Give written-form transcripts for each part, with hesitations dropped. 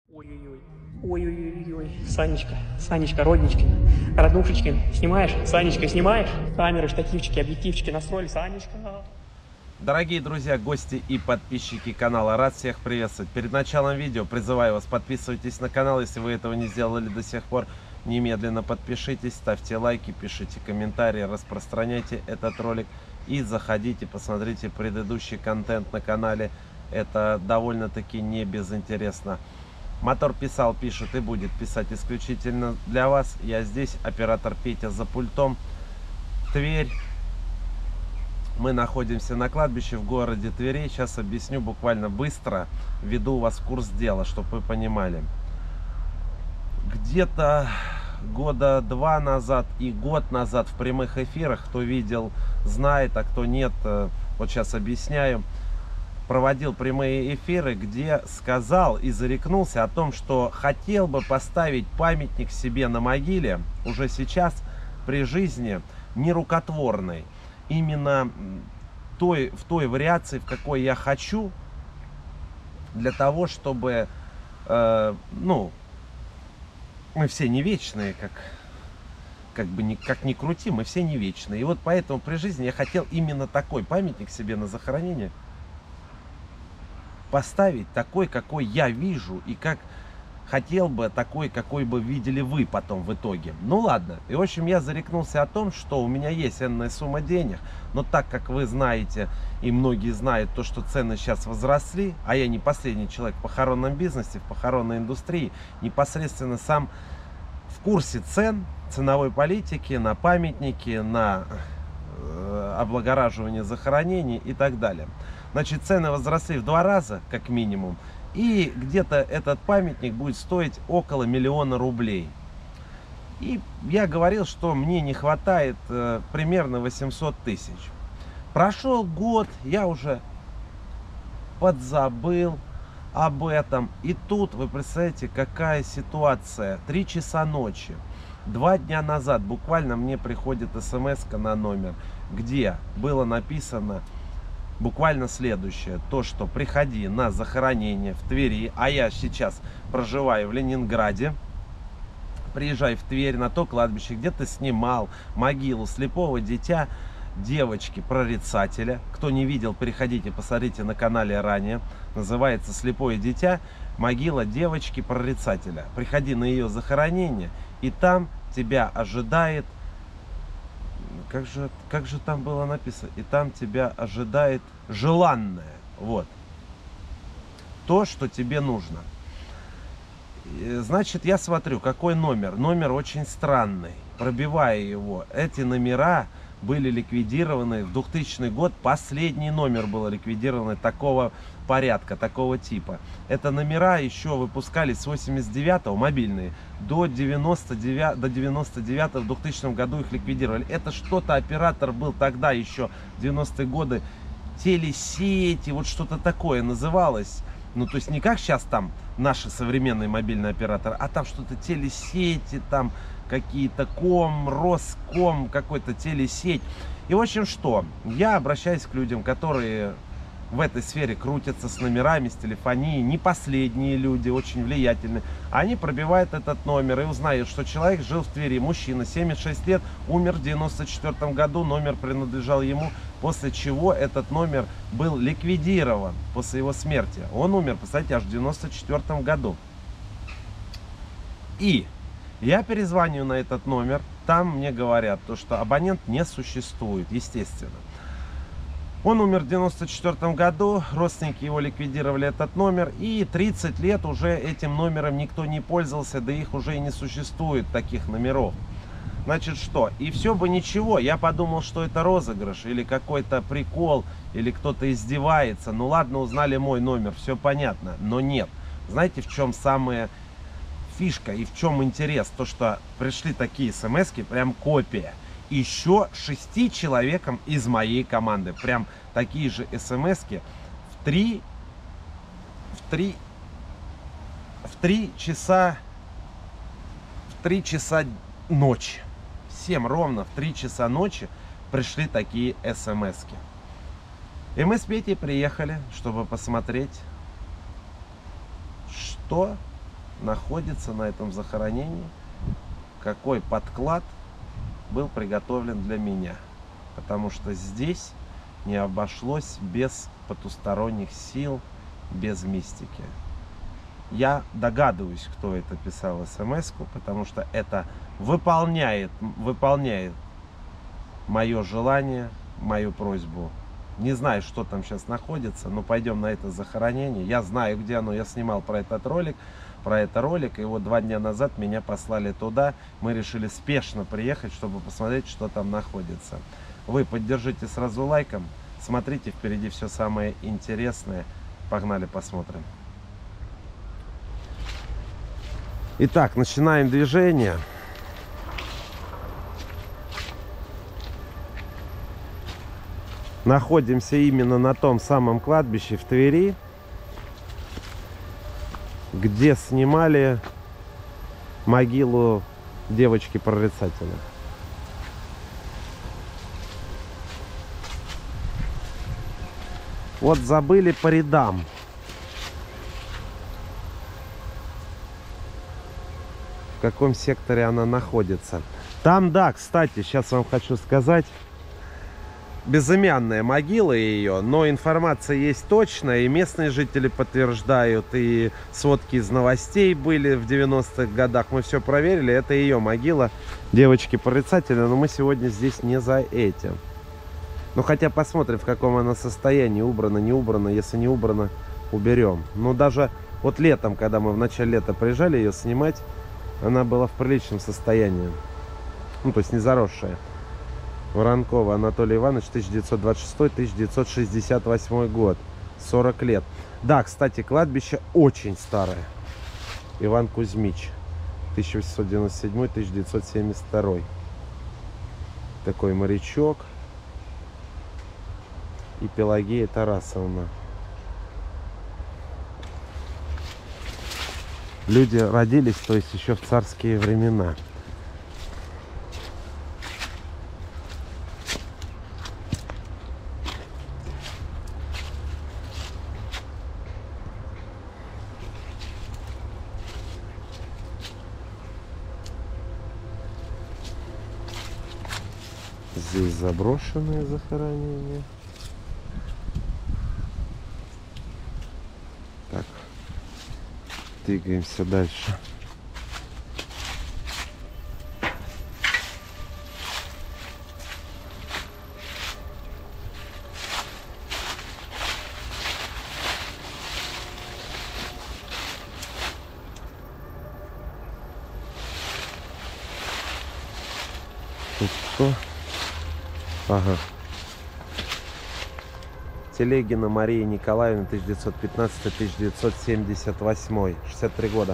Ой-ой-ой, ой-ой-ой, Санечка, Санечка, роднички, роднушечки, снимаешь? Санечка, снимаешь? Камеры, штативчики, объективчики настроили, Санечка. Дорогие друзья, гости и подписчики канала, рад всех приветствовать. Перед началом видео призываю вас, подписывайтесь на канал, если вы этого не сделали до сих пор. Немедленно подпишитесь, ставьте лайки, пишите комментарии, распространяйте этот ролик и заходите, посмотрите предыдущий контент на канале. Это довольно-таки не безинтересно. Мотор писал, пишет и будет писать исключительно для вас. Я здесь, оператор Петя за пультом. Тверь. Мы находимся на кладбище в городе Твери. Сейчас объясню буквально быстро, введу вас в курс дела, чтобы вы понимали. Где-то года 2 назад и год назад в прямых эфирах, кто видел, знает, а кто нет, вот сейчас объясняю. Проводил прямые эфиры, где сказал и зарекнулся о том, что хотел бы поставить памятник себе на могиле уже сейчас, при жизни, нерукотворной. Именно в той вариации, в какой я хочу, для того, чтобы, мы все не вечные, как ни крути, мы все не вечные. И вот поэтому при жизни я хотел именно такой памятник себе на захоронение поставить, такой, какой я вижу, и как хотел бы, такой, какой бы видели вы потом в итоге. Ну ладно. И в общем я зарекнулся о том, что у меня есть энная сумма денег, но так как вы знаете, и многие знают, то, что цены сейчас возросли, а я не последний человек в похоронном бизнесе, в похоронной индустрии, непосредственно сам в курсе цен, ценовой политики на памятники, на облагораживание захоронений и так далее. Значит, цены возросли в 2 раза, как минимум. И где-то этот памятник будет стоить около 1 000 000 рублей. И я говорил, что мне не хватает примерно 800 000. Прошел год, я уже подзабыл об этом. И тут, вы представляете, какая ситуация. 3 часа ночи. 2 дня назад буквально мне приходит смс-ка на номер, где было написано буквально следующее: то, что приходи на захоронение в Твери, а я сейчас проживаю в Ленинграде, приезжай в Тверь на то кладбище, где ты снимал могилу слепого дитя девочки-прорицателя. Кто не видел, переходите, посмотрите на канале ранее. Называется «Слепое дитя. Могила девочки-прорицателя». Приходи на ее захоронение, и там тебя ожидает... Как же там было написано? И там тебя ожидает желанное. Вот. То, что тебе нужно. Значит, я смотрю, какой номер. Номер очень странный. Пробивая его, эти номера были ликвидированы в 2000 год. Последний номер был ликвидирован такого порядка, такого типа. Это номера еще выпускались с 89-го, мобильные, до 99-го, в 2000 году их ликвидировали. Это что-то оператор был тогда еще, в 90-е годы, телесети, вот что-то такое называлось. Ну, то есть не как сейчас там наши современные мобильные операторы, а там что-то телесети, там какие-то Роском, какой-то телесеть. И в общем что, я обращаюсь к людям, которые в этой сфере крутятся с номерами, с телефонией, не последние люди, очень влиятельные. Они пробивают этот номер и узнают, что человек жил в Твери, мужчина, 76 лет, умер в 94 году, номер принадлежал ему, после чего этот номер был ликвидирован после его смерти. Он умер, представьте, аж в 94 году. И я перезвоню на этот номер, там мне говорят, что абонент не существует, естественно. Он умер в 94 году, родственники его ликвидировали этот номер, и 30 лет уже этим номером никто не пользовался, да их уже и не существует, таких номеров. Значит, что? И все бы ничего, я подумал, что это розыгрыш, или какой-то прикол, или кто-то издевается. Ну ладно, узнали мой номер, все понятно, но нет. Знаете, в чем самая фишка и в чем интерес? То, что пришли такие смс-ки, прям копия. Еще 6 человекам из моей команды. Прям такие же смс-ки в 3 часа ночи. Всем ровно в 3 часа ночи пришли такие смс-ки. И мы с Петей приехали, чтобы посмотреть, что находится на этом захоронении, какой подклад был приготовлен для меня. Потому что здесь не обошлось без потусторонних сил, без мистики. Я догадываюсь, кто это писал смс-ку, потому что это выполняет мое желание, мою просьбу. Не знаю, что там сейчас находится, но пойдем на это захоронение. Я знаю, где оно, я снимал про это ролик, и вот 2 дня назад меня послали туда. Мы решили спешно приехать, чтобы посмотреть, что там находится. Вы поддержите сразу лайком, смотрите, впереди все самое интересное. Погнали, посмотрим. Итак, начинаем движение. Находимся именно на том самом кладбище в Твери, где снимали могилу девочки-прорицателя. Вот забыли по рядам. В каком секторе она находится. Там, да, кстати, сейчас вам хочу сказать, безымянная могила ее, но информация есть точная, и местные жители подтверждают, и сводки из новостей были в 90-х годах. Мы все проверили, это ее могила девочки-прорицателя, но мы сегодня здесь не за этим. Ну, хотя посмотрим, в каком она состоянии, убрано, не убрано. Если не убрано, уберем. Но даже вот летом, когда мы в начале лета приезжали ее снимать, она была в приличном состоянии. Ну, то есть не заросшая. Воронкова Анатолий Иванович, 1926-1968 год. 40 лет. Да, кстати, кладбище очень старое. Иван Кузьмич, 1897-1972. Такой морячок. И Пелагея Тарасовна. Люди родились, то есть еще в царские времена. Здесь заброшенные захоронения. Так, двигаемся дальше. Тут кто? Ага. Телегина Мария Николаевна, 1915-1978, 63 года.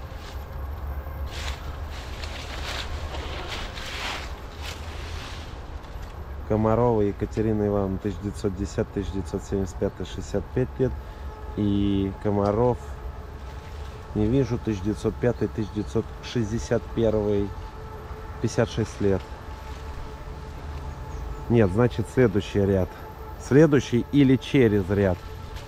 Комарова Екатерина Ивановна, 1910-1975, 65 лет. И Комаров, не вижу, 1905-1961, 56 лет. Нет, значит следующий ряд. Следующий или через ряд.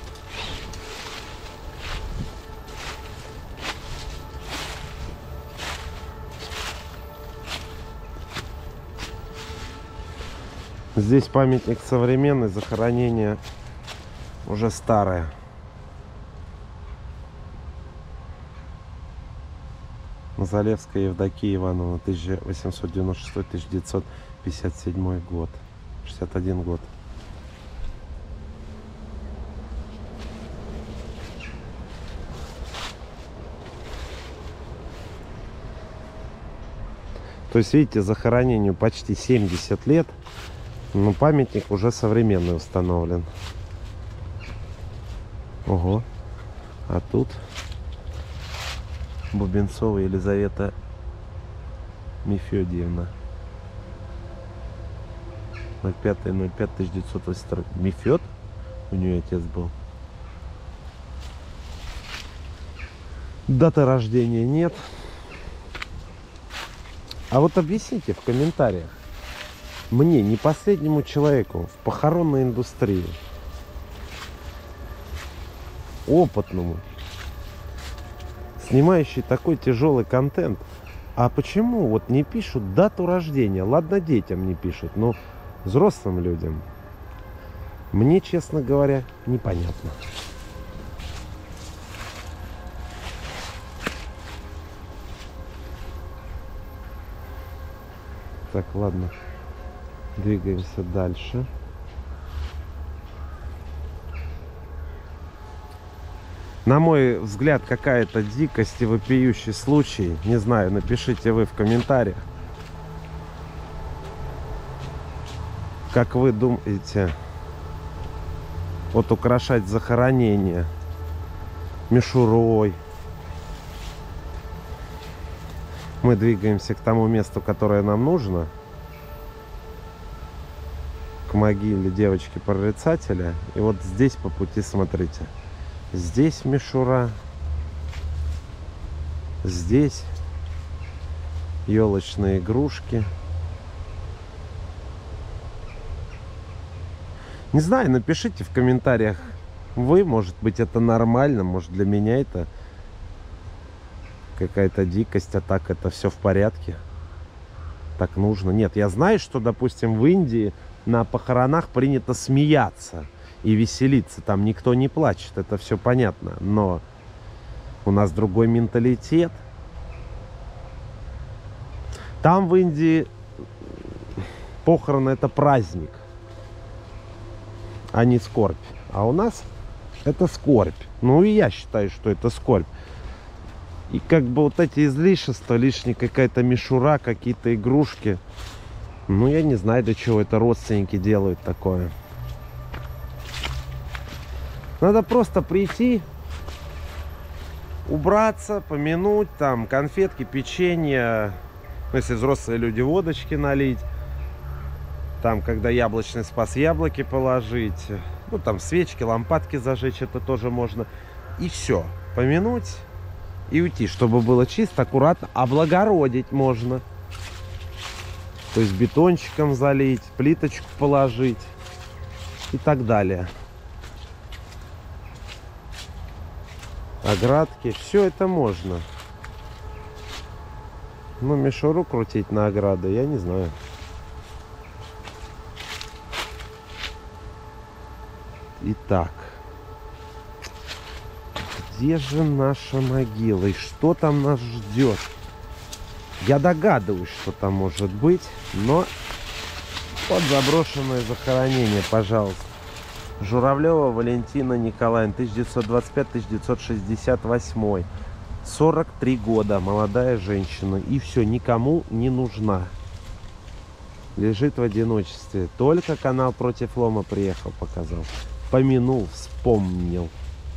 Здесь памятник современный, захоронение уже старое. Мазалевская Евдокия Ивановна, 1896-1957 год. 61 год. То есть, видите, захоронению почти 70 лет, но памятник уже современный установлен. Ого. А тут Бубенцова Елизавета Мефедиевна. 05.05.1982. Мефед? У нее отец был. Даты рождения нет. А вот объясните в комментариях мне, не последнему человеку в похоронной индустрии, опытному, снимающий такой тяжелый контент. А почему вот не пишут дату рождения? Ладно, детям не пишут, но взрослым людям. Мне, честно говоря, непонятно. Так, ладно. Двигаемся дальше. На мой взгляд, какая-то дикость и вопиющий случай. Не знаю, напишите вы в комментариях. Как вы думаете, вот украшать захоронение мишурой? Мы двигаемся к тому месту, которое нам нужно. К могиле девочки-прорицателя. И вот здесь по пути, смотрите. Здесь мишура. Здесь елочные игрушки. Не знаю, напишите в комментариях вы, может быть, это нормально, может, для меня это какая-то дикость, а так это все в порядке. Так нужно. Нет, я знаю, что, допустим, в Индии на похоронах принято смеяться и веселиться. Там никто не плачет, это все понятно. Но у нас другой менталитет. Там в Индии похороны — это праздник, а не скорбь. А у нас это скорбь. Ну и я считаю, что это скорбь. И как бы вот эти излишества, лишняя какая-то мишура, какие-то игрушки. Ну я не знаю, для чего это родственники делают такое. Надо просто прийти, убраться, помянуть, там конфетки, печенье. Если взрослые люди, водочки налить. Там, когда яблочный спас, яблоки положить. Ну, там свечки, лампадки зажечь, это тоже можно. И все. Помянуть и уйти, чтобы было чисто, аккуратно. Облагородить можно. То есть бетончиком залить, плиточку положить и так далее. Оградки. Все это можно. Ну, мишуру крутить на ограды, я не знаю. Итак, где же наша могила и что там нас ждет? Я догадываюсь, что там может быть, но вот заброшенное захоронение, пожалуйста. Журавлева Валентина Николаевна, 1925-1968, 43 года, молодая женщина, и все, никому не нужна. Лежит в одиночестве. Только канал Против Лома приехал, показал. Помянул, вспомнил.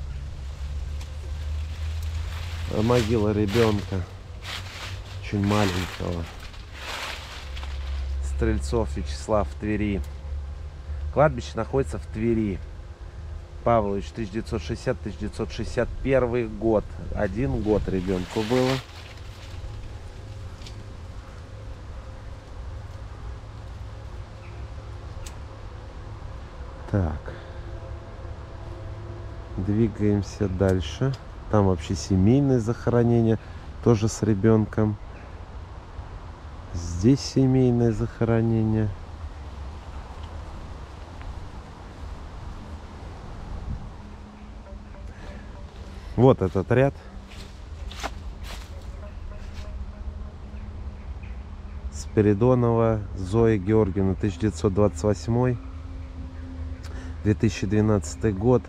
Могила ребенка, очень маленького. Стрельцов Вячеслав, в Твери. Кладбище находится в Твери. Павлович, 1960-1961 год. 1 год ребенку было. Так. Двигаемся дальше. Там вообще семейное захоронение. Тоже с ребенком. Здесь семейное захоронение. Вот этот ряд. Спиридонова Зоя Георгиевна, 1928-2012 год.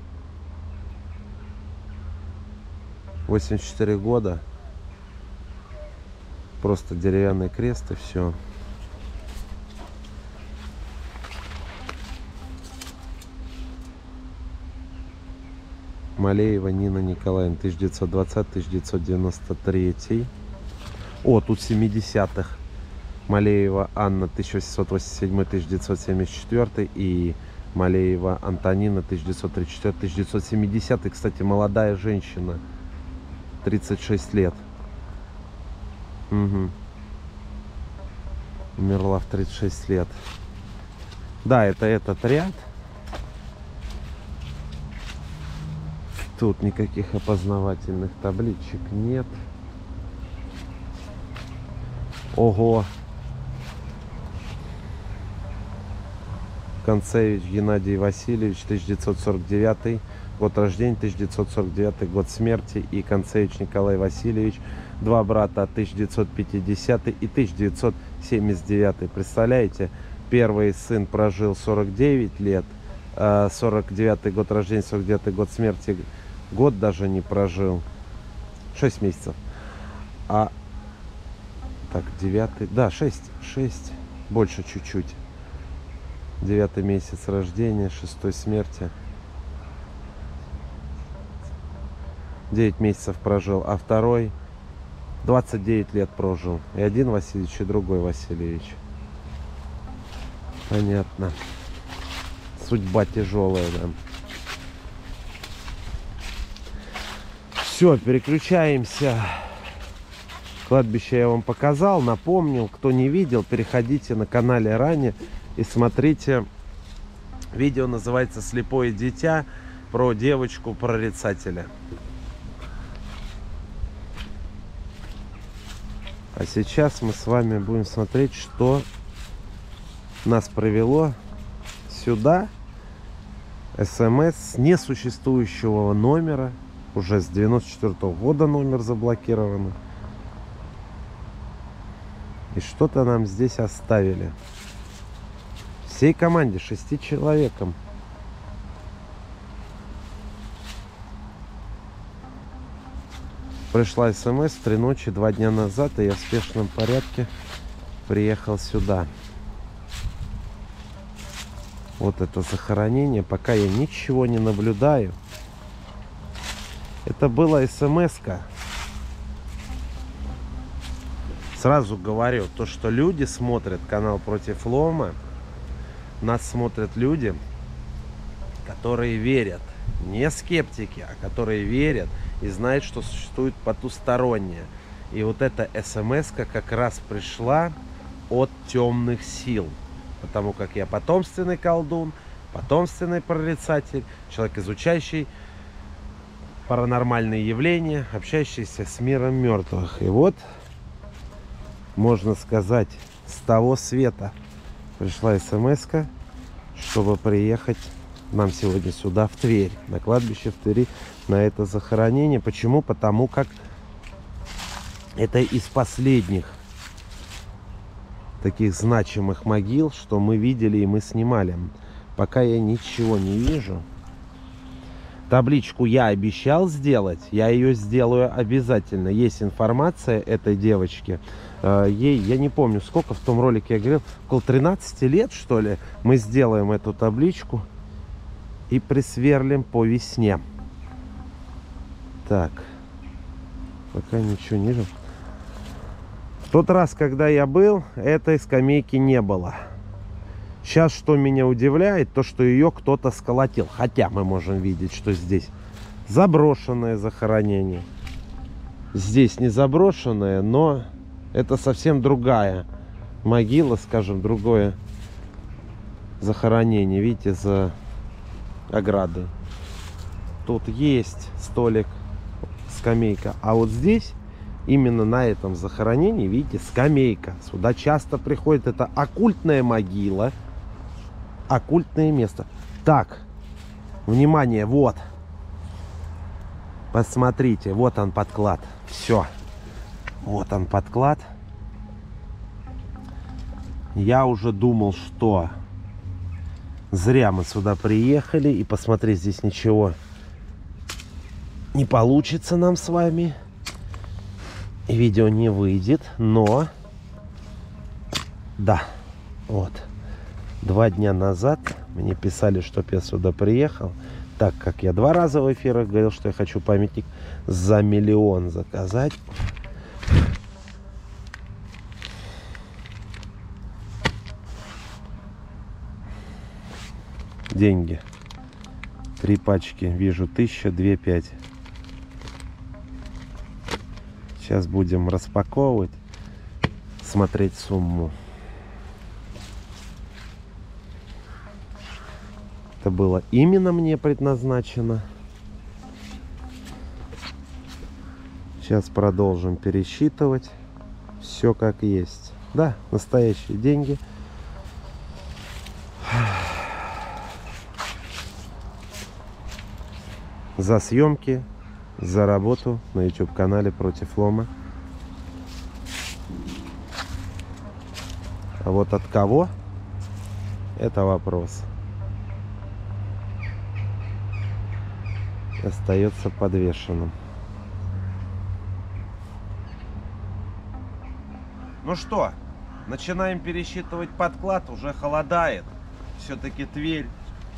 84 года. Просто деревянный крест и все. Малеева Нина Николаевна, 1920-1993. О, тут 70-х. Малеева Анна, 1887-1974. И Малеева Антонина, 1934-1970. Кстати, молодая женщина. 36 лет. Угу. Умерла в 36 лет. Да, это этот ряд. Тут никаких опознавательных табличек нет. Ого! Концевич Геннадий Васильевич, 1949 год рождения, 1949 год смерти. И Концевич Николай Васильевич, два брата, 1950 и 1979. Представляете, первый сын прожил 49 лет, 49 год рождения, 49 год смерти, год даже не прожил, 6 месяцев. А так, 9, да, 6, больше чуть-чуть. 9 месяц рождения, 6 смерти. 9 месяцев прожил, а второй 29 лет прожил. И один Васильевич, и другой Васильевич. Понятно. Судьба тяжелая, да. Все, переключаемся. Кладбище я вам показал, напомнил. Кто не видел, переходите на канале ранее и смотрите. Видео называется «Слепое дитя», про девочку-прорицателя. А сейчас мы с вами будем смотреть, что нас привело сюда. СМС с несуществующего номера. Уже с 94-го года номер заблокирован. И что-то нам здесь оставили. Всей команде, 6 человекам. Пришла СМС в 3 ночи 2 дня назад, и я в спешном порядке приехал сюда. Вот это захоронение. Пока я ничего не наблюдаю. Это была СМС-ка. Сразу говорю, то, что люди смотрят канал «Против лома», нас смотрят люди, которые верят. Не скептики, а которые верят и знают, что существует потустороннее. И вот эта СМС-ка как раз пришла от темных сил. Потому как я потомственный колдун, потомственный прорицатель, человек, изучающий паранормальные явления, общающийся с миром мертвых. И вот, можно сказать, с того света пришла СМС-ка, чтобы приехать нам сегодня сюда, в Тверь, на кладбище в Твери, на это захоронение. Почему? Потому как это из последних таких значимых могил, что мы видели и мы снимали. Пока я ничего не вижу. Табличку я обещал сделать, я ее сделаю обязательно. Есть информация этой девочки. Ей, я не помню, сколько в том ролике я говорил, около 13 лет, что ли, мы сделаем эту табличку и присверлим по весне. Так, пока ничего не вижу. В тот раз, когда я был, этой скамейки не было. Сейчас, что меня удивляет, то, что ее кто-то сколотил. Хотя мы можем видеть, что здесь заброшенное захоронение. Здесь не заброшенное, но это совсем другая могила, скажем, другое захоронение. Видите, за оградой. Тут есть столик, скамейка. А вот здесь, именно на этом захоронении, видите, скамейка. Сюда часто приходит, это оккультная могила. Оккультное место. Так, внимание, вот. Посмотрите, вот он подклад. Все. Вот он подклад. Я уже думал, что зря мы сюда приехали. И посмотреть, здесь ничего не получится нам с вами. Видео не выйдет, но... Да, вот. 2 дня назад мне писали, чтоб я сюда приехал, так как я 2 раза в эфирах говорил, что я хочу памятник за 1 миллион заказать. Деньги. 3 пачки, вижу, 1000, 2, 5. Сейчас будем распаковывать, смотреть сумму. Это было именно мне предназначено. Сейчас продолжим пересчитывать. Все как есть. Да, настоящие деньги. За съемки, за работу на YouTube-канале «Против лома». А вот от кого? Это вопрос. Остается подвешенным. Ну что, начинаем пересчитывать подклад. Уже холодает. Все-таки Тверь.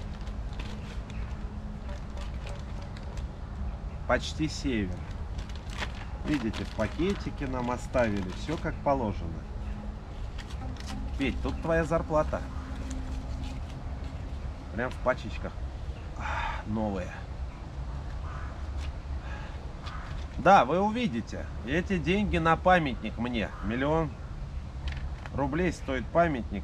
Почти север. Видите, в пакетике нам оставили. Все как положено. Петь, тут твоя зарплата. Прям в пачечках. Новые. Да, вы увидите. Эти деньги на памятник мне. 1 000 000 рублей стоит памятник.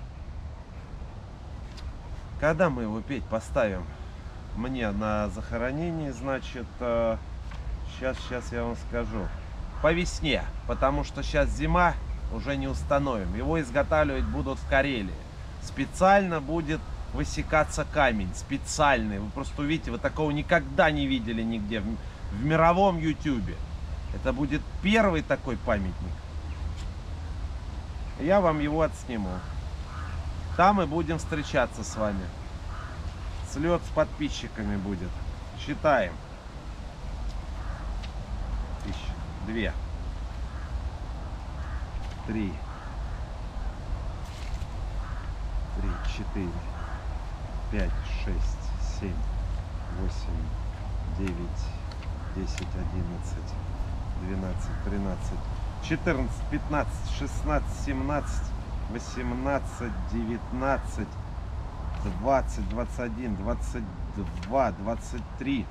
Когда мы его, Петь, поставим? Мне на захоронение, значит, сейчас я вам скажу. По весне, потому что сейчас зима, уже не установим. Его изготавливать будут в Карелии. Специально будет высекаться камень, специальный. Вы просто увидите, вы такого никогда не видели нигде в мировом ютубе. Это будет первый такой памятник. Я вам его отсниму. Там и будем встречаться с вами. Слет с подписчиками будет. Считаем. 1000, 2, 3, 4, 5, 6, 7, 8, 9, 10, 11, 12, 13, 14, 15, 16, 17, 18, 19, 20, 21, 22, 23,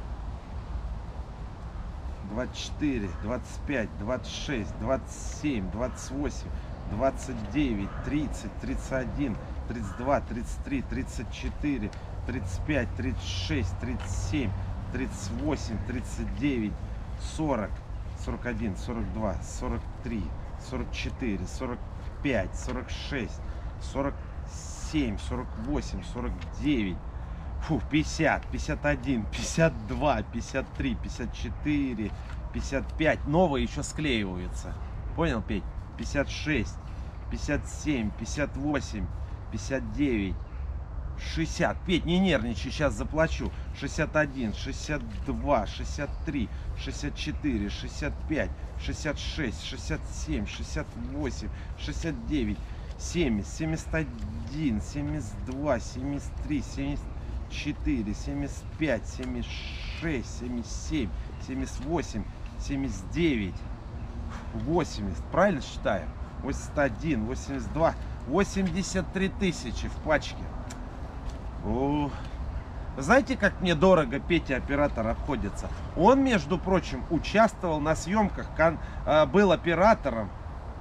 24, 25, 26, 27, 28, 29, 30, 31, 32, 33, 34, 35, 36, 37, 38, 39, 40, 41, 42, 43, 44, 45, 46, 47, 48, 49, 50, 51, 52, 53, 54, 55. Новые еще склеиваются. Понял, Петь? 56, 57, 58, 59, 60. Петь, не нервничай, сейчас заплачу. 61, 62, 63, 64, 65, 66, 67, 68, 69, 70, 71, 72, 73, 74, 75, 76, 77, 78, 79, 80. Правильно считаю? 81, 82, 83 тысячи в пачке. О, знаете, как мне дорого Петя оператор обходится? Он, между прочим, участвовал на съемках, был оператором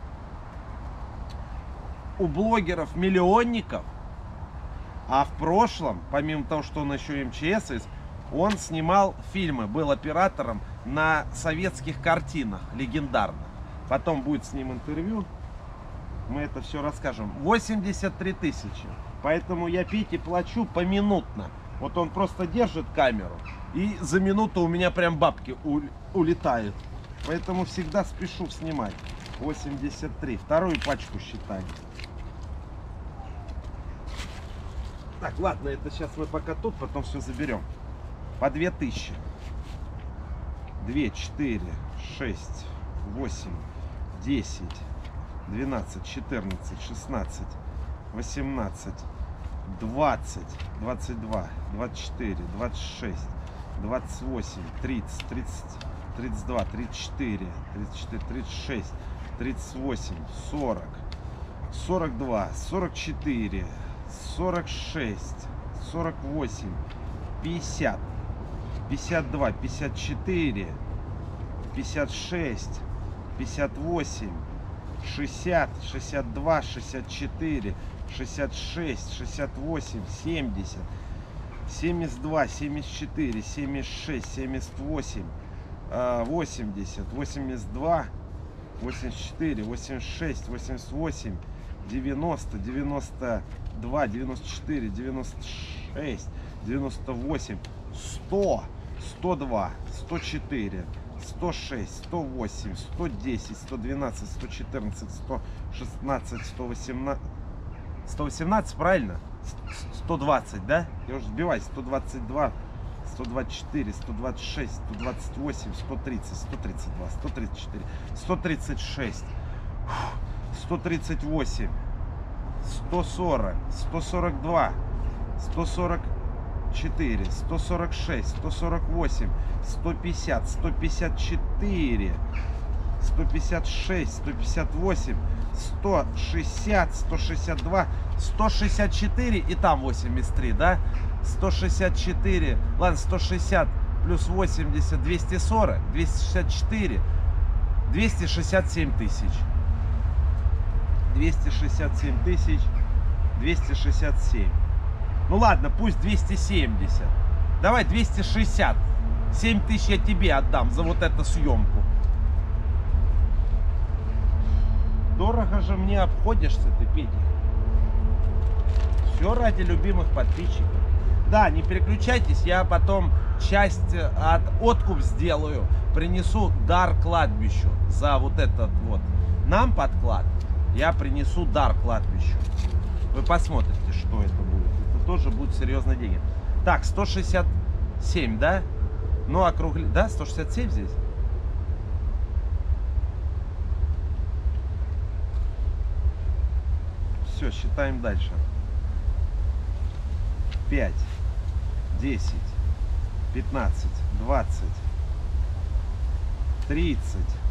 у блогеров-миллионников. А в прошлом, помимо того, что он еще МЧС, он снимал фильмы, был оператором на советских картинах легендарных. Потом будет с ним интервью, мы это все расскажем. 83 тысячи. Поэтому я Пете плачу поминутно. Вот он просто держит камеру, и за минуту у меня прям бабки улетают. Поэтому всегда спешу снимать. 83. Вторую пачку считаем. Так, ладно, это сейчас мы пока тут, потом все заберем. По 2000. 2, 4, 6, 8, 10, 12, 14, 16, 18, 20, 22, 24, 26, 28, 30, 30, 32, 34, 34, 36, 38, 40, 42, 44, 46, 48, 50, 52, 54, 56, 58, 60, 62, 64, 66, 68, 70, 72, 74, 76, 78, 80, 82, 84, 86, 88, 90, 92, 94, 96, 98, 100, 102, 104, 106, 108, 110, 112, 114, 116, 118, 118, правильно? 120, да? Я уже сбиваюсь. 122, 124, 126, 128, 130, 132, 134, 136, 138, 140, 142, 144, 146, 148, 150, 154, 156, 158, 160, 162, 164 и там 83, да? 164, ладно, 160 плюс 80, 240, 264, 267 тысяч. 267 тысяч, 267. Ну ладно, пусть 270. Давай 260. 7 тысяч я тебе отдам за вот эту съемку. Дорого же мне обходишься ты, Петя. Все ради любимых подписчиков. Да, не переключайтесь, я потом часть от откуп сделаю. Принесу дар кладбищу за вот этот вот. Нам подклад. Я принесу дар кладбищу. Вы посмотрите, что это будет. Это тоже будут серьезные деньги. Так, 167, да? Ну, округли... Да, 167 здесь? Все, считаем дальше. 5, 10, 15, 20, 30,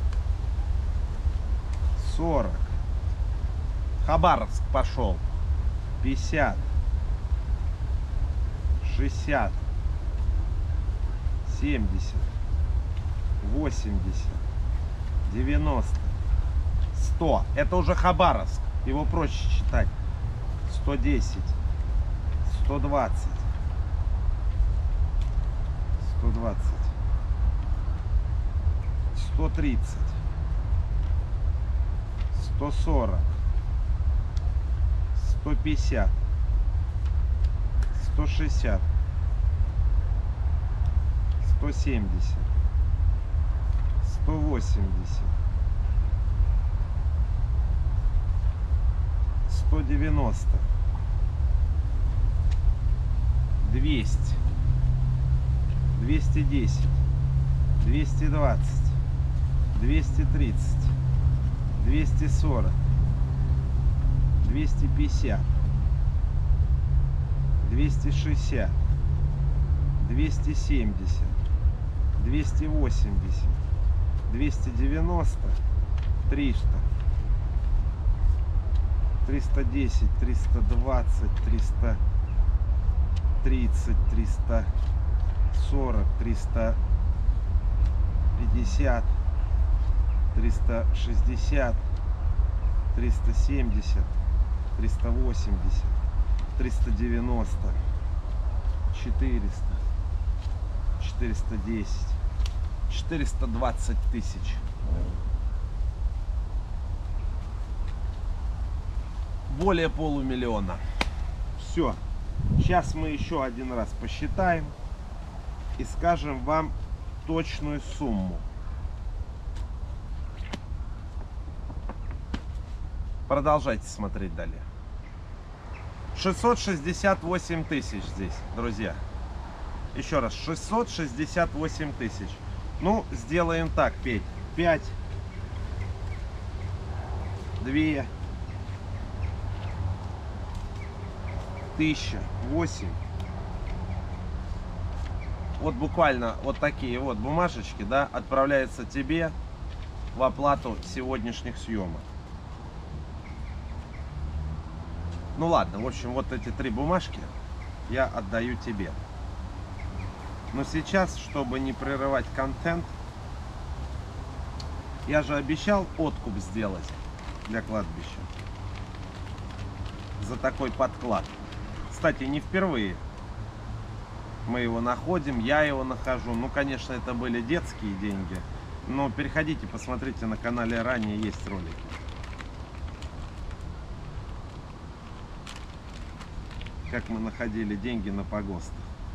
40. Хабаровск пошел. 50, 60, 70, 80, 90, 100. Это уже Хабаровск. Его проще считать. 110, 120, 120, 130, 140, 150, 160, 170, 180, 190, 200, 210, 220, 230, 240, 250, 260, 270, 280, 290, 300, 310, 320, 330, 340, 350, 360, 370, 380, 390, 400, 410, 420 тысяч. Более полумиллиона. Все. Сейчас мы еще один раз посчитаем и скажем вам точную сумму. Продолжайте смотреть далее. 668 тысяч здесь, друзья. Еще раз, 668 тысяч. Ну, сделаем так, Петь. 5, 2, 1000, 8. Вот буквально вот такие вот бумажечки, да, отправляются тебе в оплату сегодняшних съемок. Ну ладно, в общем, вот эти 3 бумажки я отдаю тебе. Но сейчас, чтобы не прерывать контент, я же обещал откуп сделать для кладбища за такой подклад. Кстати, не впервые. Мы его находим, я его нахожу. Ну, конечно, это были детские деньги. Но переходите, посмотрите на канале, ранее есть ролики. Как мы находили деньги на погостах.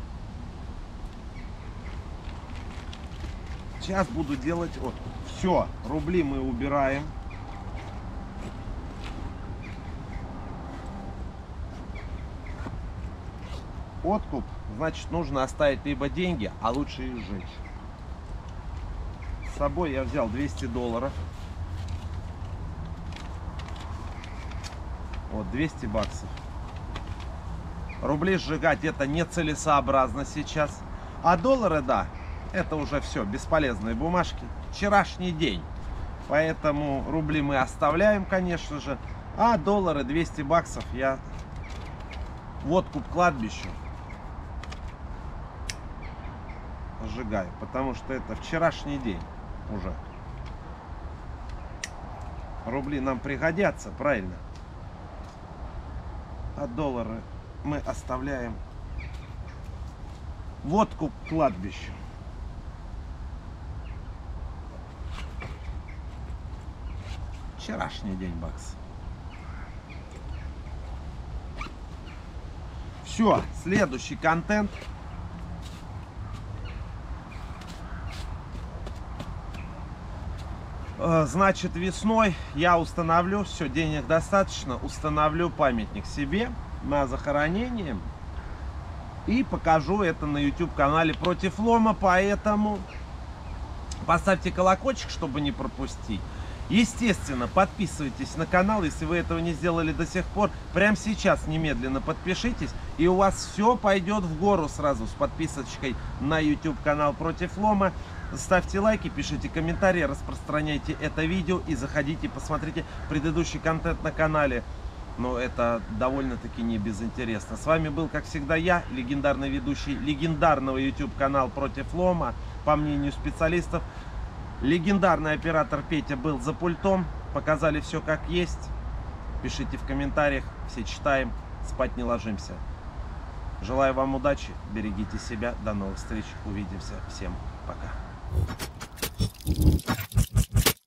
Сейчас буду делать вот. Все, рубли мы убираем. Откуп, значит, нужно оставить либо деньги, а лучше их сжечь. С собой я взял $200. Вот, 200 баксов. Рубли сжигать это нецелесообразно сейчас. А доллары, да, это уже все, бесполезные бумажки. Вчерашний день. Поэтому рубли мы оставляем, конечно же. А доллары, 200 баксов я в откуп кладбищу сжигаю. Потому что это вчерашний день уже. Рубли нам пригодятся, правильно? А доллары мы оставляем в откуп кладбищу. Вчерашний день бакс. Все, следующий контент. Значит, весной я установлю, все, денег достаточно, установлю памятник себе на захоронение и покажу это на YouTube канале Против Лома, поэтому поставьте колокольчик, чтобы не пропустить. Естественно, подписывайтесь на канал, если вы этого не сделали до сих пор. Прямо сейчас немедленно подпишитесь, и у вас все пойдет в гору сразу с подписочкой на YouTube канал Против Лома. Ставьте лайки, пишите комментарии, распространяйте это видео и заходите, посмотрите предыдущий контент на канале. Но это довольно-таки не безинтересно. С вами был, как всегда, я, легендарный ведущий легендарного YouTube канала Против Лома. По мнению специалистов, легендарный оператор Петя был за пультом. Показали все как есть. Пишите в комментариях, все читаем, спать не ложимся. Желаю вам удачи, берегите себя, до новых встреч, увидимся, всем пока.